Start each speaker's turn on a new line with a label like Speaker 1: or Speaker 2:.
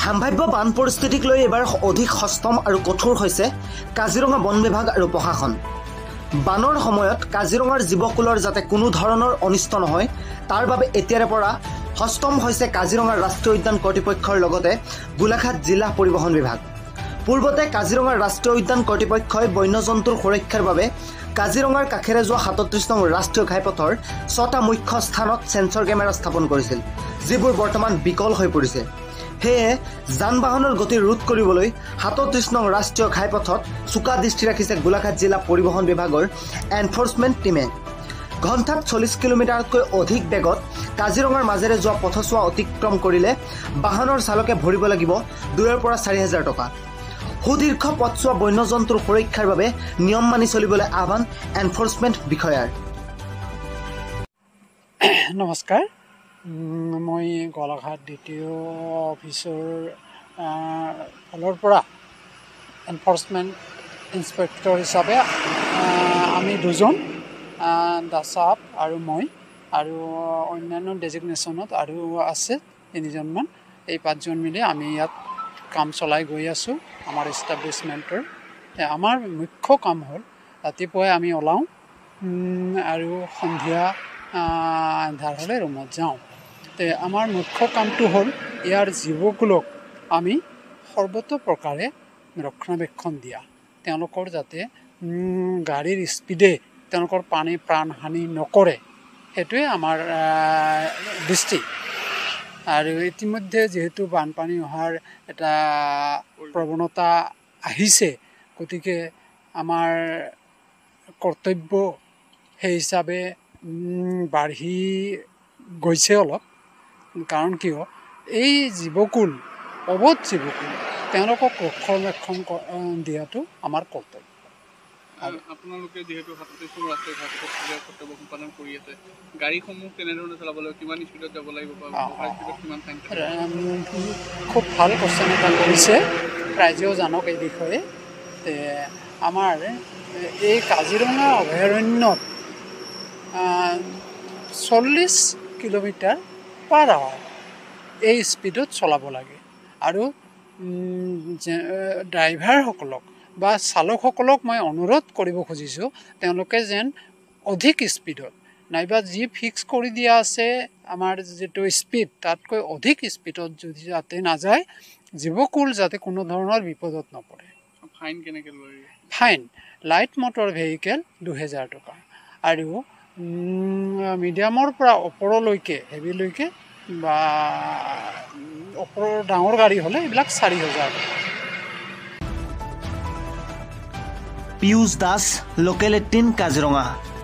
Speaker 1: সম্ভাব্য বান পৰিস্থিতিক লৈ এবাৰ অধিক সষ্টম আৰু কঠোৰ হৈছে কাজিৰঙা বন বিভাগ আৰু প্ৰশাসন। বানৰ সময়ত কাজিৰঙাৰ জীৱকুলৰ যাতে কোনো ধৰণৰ অনিষ্ট নহয় তাৰ বাবে এতিয়াৰে পৰা সষ্টম হৈছে কাজিৰঙাৰ ৰাষ্ট্ৰীয় উদ্যান কৰ্তৃপক্ষৰ লগতে গোলাঘাট জিলা পৰিবহণ বিভাগ। পূৰ্বতে কাজিৰঙাৰ ৰাষ্ট্ৰীয় উদ্যান কৰ্তৃপক্ষই বন্যজন্তুৰ সুৰক্ষাৰ বাবে কাজিৰঙাৰ কাষেৰে যোৱা ৩৭ নং ৰাষ্ট্ৰীয় ঘাইপথৰ ৬টা মুখ্য স্থানত সেন্সৰ কেমেৰা স্থাপন কৰিছিল, যিবোৰ বৰ্তমান বিকল হৈ পৰিছে। সেয়ে যান বাহনৰ গতি ৰোধ কৰিবলৈ ৩৭ নং ৰাষ্ট্ৰীয় ঘাইপথত চোকা দৃষ্টি ৰাখিছে গোলাঘাট জিলা পৰিবহণ বিভাগৰ এনফ'ৰ্চমেণ্ট টীমে। ঘণ্টাত ৪০ কিলোমিটাৰতকৈ অধিক বেগত কাজিৰঙাৰ মাজেৰে যোৱা পথছোৱা অতিক্ৰম কৰিলে বাহনৰ চালকে ভৰিব লাগিব ২,০০০ পৰা ৪,০০০ টকা। সুদীৰ্ঘ পথছোৱা বন্যজন্তুৰ সুৰক্ষাৰ বাবে নিয়ম মানি চলিবলৈ আহ্বান এনফ'ৰ্চমেণ্ট বিষয়াৰ।
Speaker 2: নমস্কাৰ, মই গোলাঘাট দ্বিতীয় অফিচৰ ফালৰ পৰা এনফ'ৰ্চমেণ্ট ইনস্পেক্টৰ হিচাপে আমি দুজন দাসাপ আৰু মই আৰু অন্যান্য ডেজিগনেশ্যনত আৰু আছে ৩জনমান, এই ৫জন মিলি আমি ইয়াত কাম চলাই গৈ আছোঁ আমাৰ ইষ্টাব্লিছমেণ্টৰ। আমাৰ মুখ্য কাম হ'ল ৰাতিপুৱাই আমি ওলাওঁ আৰু সন্ধিয়া আন্ধাৰ হ'লে ৰুমত যাওঁ। আমাৰ মুখ্য কামটো হ'ল ইয়াৰ জীৱকুলক আমি সৰ্বতোপ্ৰকাৰে ৰক্ষণাবেক্ষণ দিয়া, তেওঁলোকৰ যাতে গাড়ীৰ স্পীডে তেওঁলোকৰ প্ৰাণহানি নকৰে, সেইটোৱে আমাৰ দৃষ্টি। আৰু ইতিমধ্যে যিহেতু বানপানী অহাৰ এটা প্ৰৱণতা আহিছে, গতিকে আমাৰ কৰ্তব্য সেই হিচাপে বাঢ়ি গৈছে অলপ। কাৰণ কিয়, এই জীৱকুল অবধ জীৱকুল তেওঁলোকক ৰক্ষণাবেক্ষণ দিয়াটো আমাৰ কৰ্তব্য।
Speaker 3: আপোনালোকে যিহেতু ৩৭ নং ৰাষ্ট্ৰীয় ঘাইপথত কৰ্তব্য সম্পাদন কৰি আছে, গাড়ীসমূহ কেনেধৰণে চলাব লাগিব, কিমান স্পীডত যাব লাগিব, কিমান টাইম?
Speaker 2: খুব ভাল কোৱেশ্যন এটা কৰিছে, ৰাইজেও জানক এই বিষয়ে। আমাৰ এই কাজিৰঙা অভয়াৰণ্যত ৪০ কিলোমিটাৰ পাৰ আৱাৰ এই স্পীডত চলাব লাগে। আৰু ড্ৰাইভাৰসকলক বা চালকসকলক মই অনুৰোধ কৰিব খুজিছোঁ, তেওঁলোকে যেন অধিক স্পীডত নাইবা যি ফিক্স কৰি দিয়া আছে আমাৰ যিটো স্পীড, তাতকৈ অধিক স্পীডত যদি যাতে নাযায়, জীৱকুল যাতে কোনো ধৰণৰ বিপদত নপৰে।
Speaker 3: ফাইন কেনেকৈ লয়?
Speaker 2: ফাইন লাইট মটৰ ভেহিকেল ২,০০০ টকা আৰু মিডিয়ামৰ পৰা ওপৰলৈকে হেভিলৈকে বা ওপৰৰ ডাঙৰ গাড়ী হ'লে এইবিলাক ৪,০০০ টকা।
Speaker 1: পিয়ুষ দাস, লোকেল ১৮ কাজিৰঙা।